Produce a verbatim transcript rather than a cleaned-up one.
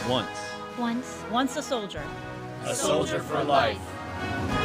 Once. Once. Once a soldier. A soldier for life.